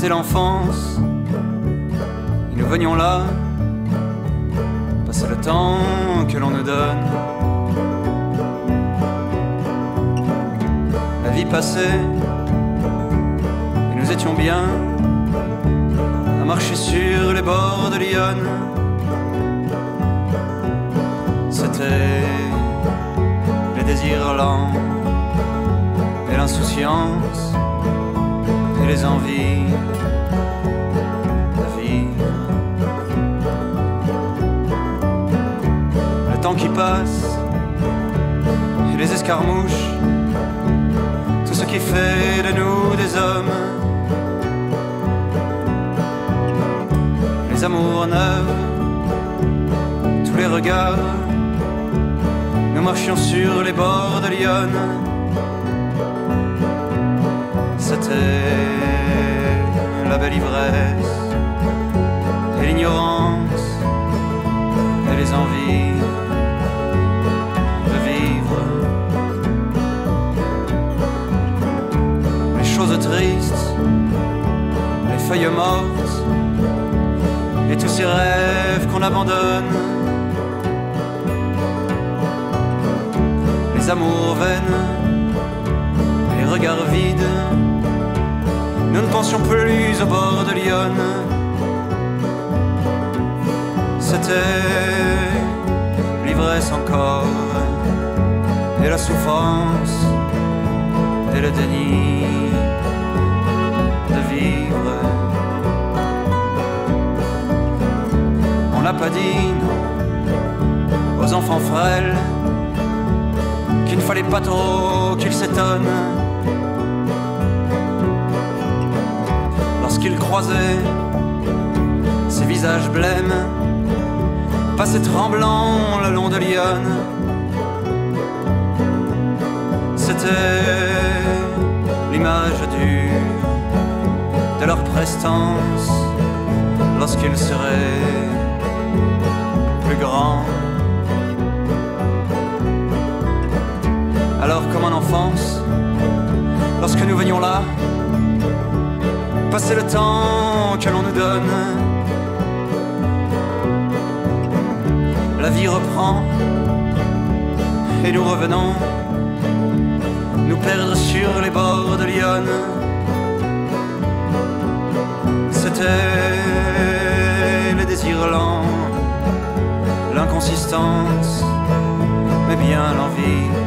C'était l'enfance, et nous venions là, passer le temps que l'on nous donne. La vie passait, et nous étions bien à marcher sur les bords de l'Yonne. C'était les désirs lents et l'insouciance et les envies de vivre. Le temps qui passe et les escarmouches, tout ce qui fait de nous des hommes. Les amours neufs, tous les regards, nous marchions sur les bords de l'Yonne. C'était la belle ivresse et l'ignorance et les envies de vivre. Les choses tristes, les feuilles mortes et tous ces rêves qu'on abandonne. Les amours vaines, les regards vides, nous ne pensions plus au bord de l'Yonne. C'était l'ivresse encore, et la souffrance, et le déni de vivre. On n'a pas dit non aux enfants frêles qu'il ne fallait pas trop qu'ils s'étonnent lorsqu'ils croisaient ces visages blêmes passer tremblants le long de l'Yonne. C'était l'image dure de leur prestance lorsqu'ils seraient plus grands. Alors comme en enfance, lorsque nous venions là, passer le temps que l'on nous donne, la vie reprend et nous revenons nous perdre sur les bords de l'Yonne. C'était les désirs lents, l'inconsistance, mais bien l'envie